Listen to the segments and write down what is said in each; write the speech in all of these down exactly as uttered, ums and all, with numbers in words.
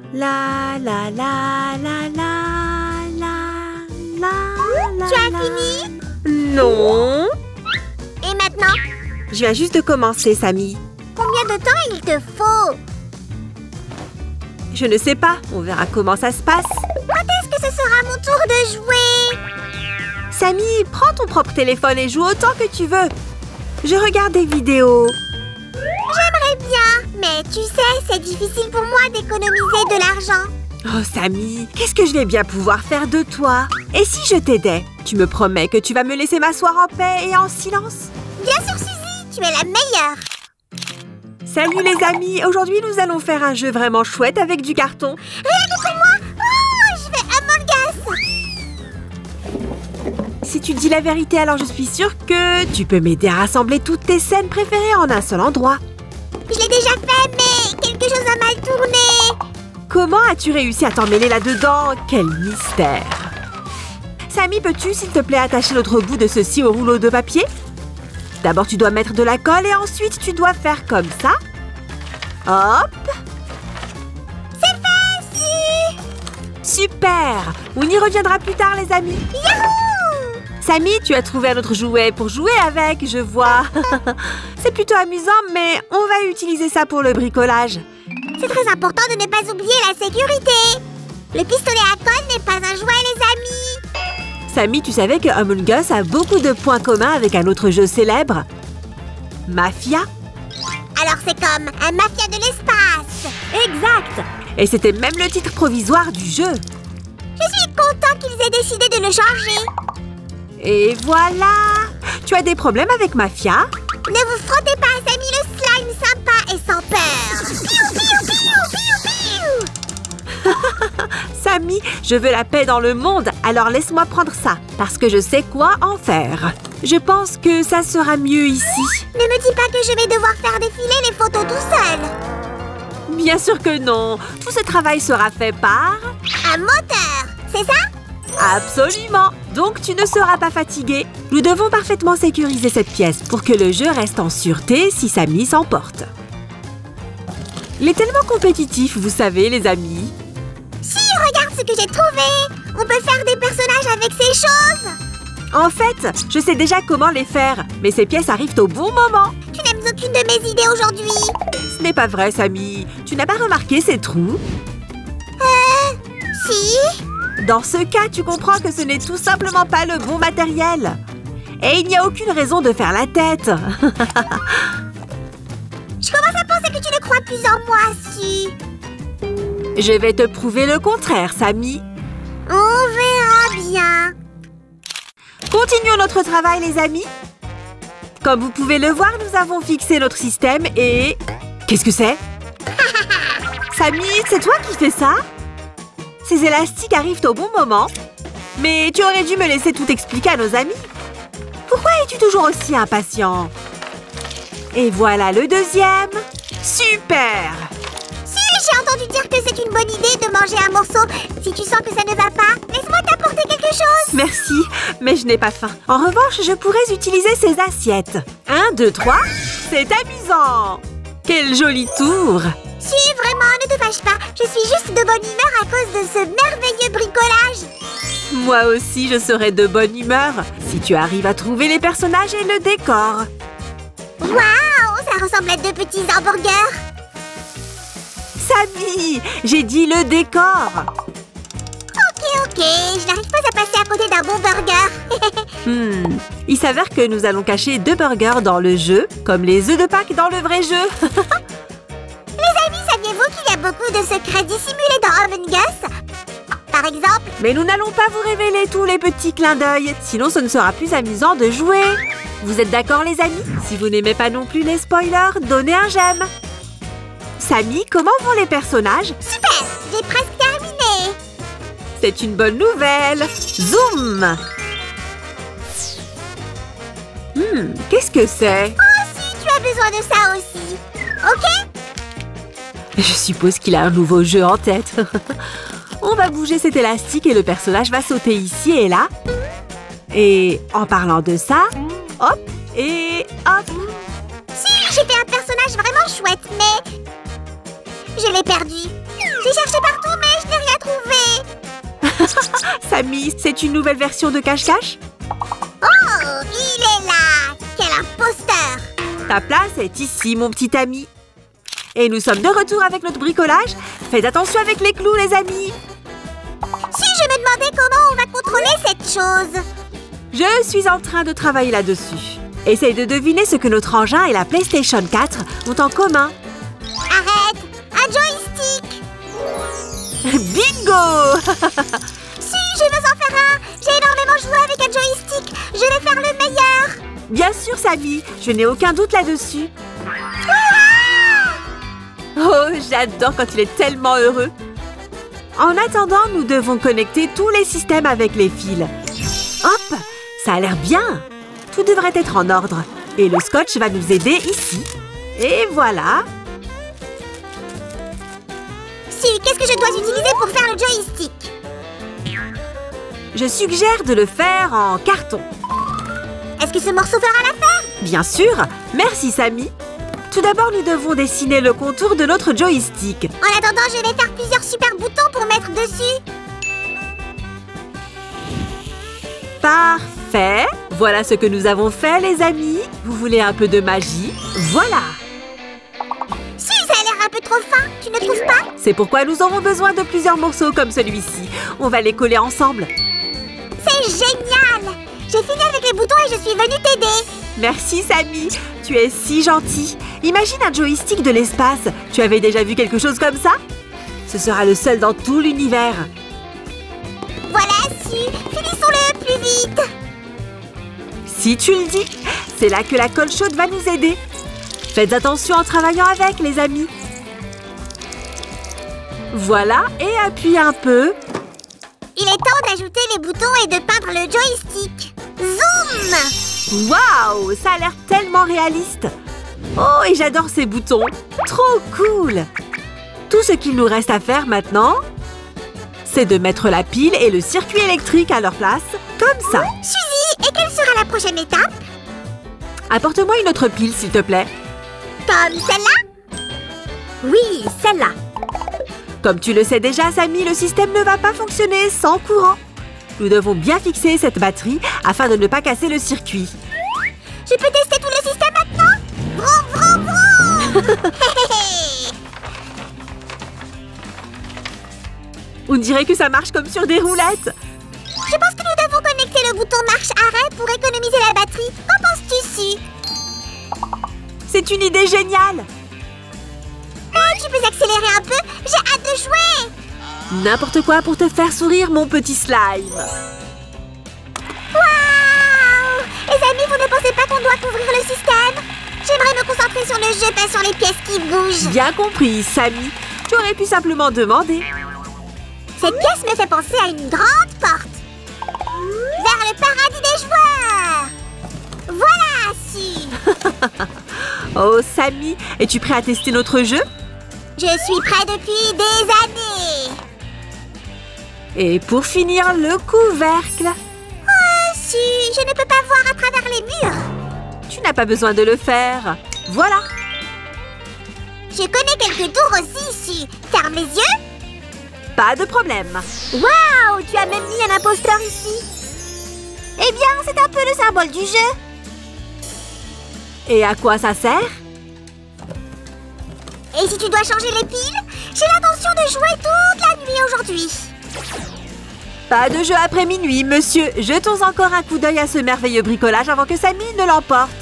La la la la la la la la. Tu as fini? Non. Et maintenant? Je viens juste de commencer, Samy. Combien de temps il te faut? Je ne sais pas. On verra comment ça se passe. Quand est-ce que ce sera mon tour de jouer? Samy, prends ton propre téléphone et joue autant que tu veux. Je regarde des vidéos. J'aimerais bien, mais tu sais, c'est difficile pour moi d'économiser de l'argent. Oh, Samy, qu'est-ce que je vais bien pouvoir faire de toi? Et si je t'aidais? Tu me promets que tu vas me laisser m'asseoir en paix et en silence? Bien sûr, Suzy, tu es la meilleure. Salut les amis, aujourd'hui nous allons faire un jeu vraiment chouette avec du carton. Rien que pour moi. Oh, je vais Among Us. Si tu dis la vérité, alors je suis sûre que tu peux m'aider à rassembler toutes tes scènes préférées en un seul endroit. Je l'ai déjà fait, mais quelque chose a mal tourné. Comment as-tu réussi à t'emmêler là-dedans? Quel mystère! Samy, peux-tu, s'il te plaît, attacher l'autre bout de ceci au rouleau de papier? D'abord, tu dois mettre de la colle et ensuite, tu dois faire comme ça. Hop! C'est fait, si! Super! On y reviendra plus tard, les amis. Yahoo! Samy, tu as trouvé un autre jouet pour jouer avec, je vois. C'est plutôt amusant, mais on va utiliser ça pour le bricolage. C'est très important de ne pas oublier la sécurité. Le pistolet à colle n'est pas un jouet, les amis. Samy, tu savais que Among Us a beaucoup de points communs avec un autre jeu célèbre? Mafia? Alors c'est comme un mafia de l'espace. Exact! Et c'était même le titre provisoire du jeu. Je suis content qu'ils aient décidé de le changer. Et voilà! Tu as des problèmes avec Mafia? Ne vous frottez pas à Samy le slime sympa et sans peur. Piou, piou, piou, piou, piou. Samy, je veux la paix dans le monde, alors laisse-moi prendre ça, parce que je sais quoi en faire. Je pense que ça sera mieux ici. Ne me dis pas que je vais devoir faire défiler les photos tout seul. Bien sûr que non. Tout ce travail sera fait par... Un moteur, c'est ça? Absolument. Donc tu ne seras pas fatigué. Nous devons parfaitement sécuriser cette pièce pour que le jeu reste en sûreté si Samy s'emporte. Il est tellement compétitif, vous savez, les amis. Si, regarde ce que j'ai trouvé. On peut faire des personnages avec ces choses. En fait, je sais déjà comment les faire, mais ces pièces arrivent au bon moment. Tu n'aimes aucune de mes idées aujourd'hui. Ce n'est pas vrai, Samy. Tu n'as pas remarqué ces trous? Euh... Si. Dans ce cas, tu comprends que ce n'est tout simplement pas le bon matériel. Et il n'y a aucune raison de faire la tête. Je commence à penser que tu ne crois plus en moi, si. Je vais te prouver le contraire, Samy. On verra bien. Continuons notre travail, les amis. Comme vous pouvez le voir, nous avons fixé notre système et... Qu'est-ce que c'est? Samy, c'est toi qui fais ça? Ces élastiques arrivent au bon moment. Mais tu aurais dû me laisser tout expliquer à nos amis. Pourquoi es-tu toujours aussi impatient? Et voilà le deuxième. Super! Si, j'ai entendu dire que c'est une bonne idée de manger un morceau. Si tu sens que ça ne va pas, laisse-moi t'apporter quelque chose. Merci, mais je n'ai pas faim. En revanche, je pourrais utiliser ces assiettes. Un, deux, trois. C'est amusant! Quel joli tour! Si, vraiment, ne te fâche pas. Je suis juste de bonne humeur à cause de ce merveilleux bricolage. Moi aussi, je serai de bonne humeur si tu arrives à trouver les personnages et le décor. Waouh, ça ressemble à deux petits hamburgers. Samy, j'ai dit le décor. Ok, ok, je n'arrive pas à passer à côté d'un bon burger. hmm. Il s'avère que nous allons cacher deux burgers dans le jeu, comme les œufs de Pâques dans le vrai jeu. Les amis, saviez-vous qu'il y a beaucoup de secrets dissimulés dans Among Us? Par exemple... Mais nous n'allons pas vous révéler tous les petits clins d'œil, sinon ce ne sera plus amusant de jouer. Vous êtes d'accord, les amis? Si vous n'aimez pas non plus les spoilers, donnez un j'aime. Samy, comment vont les personnages? Super, j'ai presque terminé. C'est une bonne nouvelle. Zoom! Hmm, qu'est-ce que c'est? Oh si, tu as besoin de ça aussi. Ok? Je suppose qu'il a un nouveau jeu en tête. On va bouger cet élastique et le personnage va sauter ici et là. Et en parlant de ça, hop et hop. Si, j'ai fait un personnage vraiment chouette, mais... je l'ai perdu. J'ai cherché partout Samy, c'est une nouvelle version de cache-cache? Oh, il est là! Quel imposteur! Ta place est ici, mon petit ami. Et nous sommes de retour avec notre bricolage. Faites attention avec les clous, les amis. Si, je me demandais comment on va contrôler cette chose. Je suis en train de travailler là-dessus. Essaye de deviner ce que notre engin et la PlayStation quatre ont en commun. Arrête! Un joystick! Bingo! Si, je veux en faire un! J'ai énormément joué avec un joystick! Je vais faire le meilleur! Bien sûr, Samy, je n'ai aucun doute là-dessus. Oh, j'adore quand il est tellement heureux. En attendant, nous devons connecter tous les systèmes avec les fils. Hop, ça a l'air bien. Tout devrait être en ordre. Et le scotch va nous aider ici. Et voilà. Si, qu'est-ce que je dois utiliser pour faire le joystick? Je suggère de le faire en carton. Est-ce que ce morceau fera l'affaire? Bien sûr. Merci, Samy. Tout d'abord, nous devons dessiner le contour de notre joystick. En attendant, je vais faire plusieurs super boutons pour mettre dessus. Parfait. Voilà ce que nous avons fait, les amis. Vous voulez un peu de magie? Voilà. Si, ça a l'air un peu trop fin, tu ne trouves pas? C'est pourquoi nous aurons besoin de plusieurs morceaux comme celui-ci. On va les coller ensemble. C'est génial! J'ai fini avec les boutons et je suis venue t'aider. Merci, Samy. Tu es si gentil. Imagine un joystick de l'espace. Tu avais déjà vu quelque chose comme ça? Ce sera le seul dans tout l'univers. Voilà, su. Finissons-le plus vite. Si tu le dis, c'est là que la colle chaude va nous aider. Faites attention en travaillant avec, les amis. Voilà, et appuie un peu. Il est temps d'ajouter les boutons et de peindre le joystick. Zoom! Waouh, ça a l'air tellement réaliste. Oh, et j'adore ces boutons. Trop cool. Tout ce qu'il nous reste à faire maintenant, c'est de mettre la pile et le circuit électrique à leur place, comme ça. Suzy, et quelle sera la prochaine étape? Apporte-moi une autre pile, s'il te plaît. Comme celle-là? Oui, celle-là. Comme tu le sais déjà, Samy, le système ne va pas fonctionner sans courant. Nous devons bien fixer cette batterie afin de ne pas casser le circuit. Je peux tester tout le système maintenant? Vroom, vroom, vroom. On dirait que ça marche comme sur des roulettes. Je pense que nous devons connecter le bouton marche-arrêt pour économiser la batterie. Qu'en penses-tu, Su? C'est une idée géniale. Oh, tu peux accélérer un peu? J'ai hâte de jouer. N'importe quoi pour te faire sourire, mon petit slime. Waouh! Les amis, vous ne pensez pas qu'on doit couvrir le système? J'aimerais me concentrer sur le jeu, pas sur les pièces qui bougent. Bien compris, Samy. Tu aurais pu simplement demander. Cette pièce me fait penser à une grande porte. Vers le paradis des joueurs. Voilà, Su. Oh, Samy, es-tu prêt à tester notre jeu? Je suis prêt depuis des années. Et pour finir, le couvercle. Oh, Su, je ne peux pas voir à travers les murs. Tu n'as pas besoin de le faire. Voilà. Je connais quelques tours aussi, Su. Ferme les yeux. Pas de problème. Waouh, tu as même mis un imposteur ici. Eh bien, c'est un peu le symbole du jeu. Et à quoi ça sert? Et si tu dois changer les piles? J'ai l'intention de jouer toute la nuit aujourd'hui. Pas de jeu après minuit, monsieur. Jetons encore un coup d'œil à ce merveilleux bricolage avant que Samy ne l'emporte.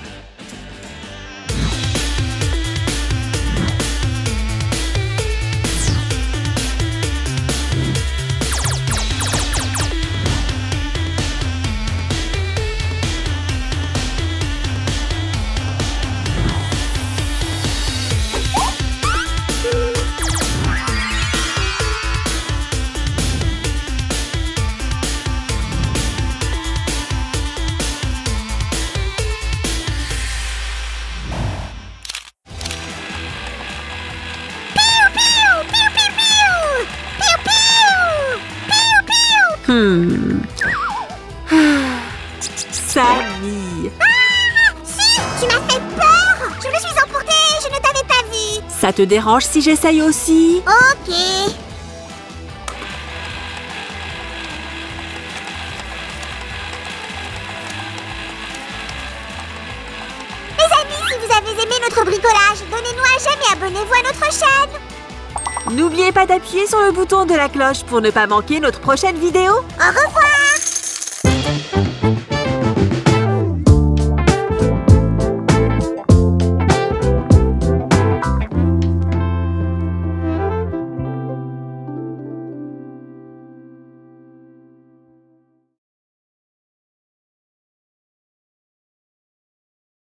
Hmm. Samy. Ah, si, tu m'as fait peur. Je me suis emportée, je ne t'avais pas vu. Ça te dérange si j'essaye aussi? Ok. notre bricolage. Donnez-nous un j'aime et abonnez-vous à notre chaîne. N'oubliez pas d'appuyer sur le bouton de la cloche pour ne pas manquer notre prochaine vidéo. Au revoir.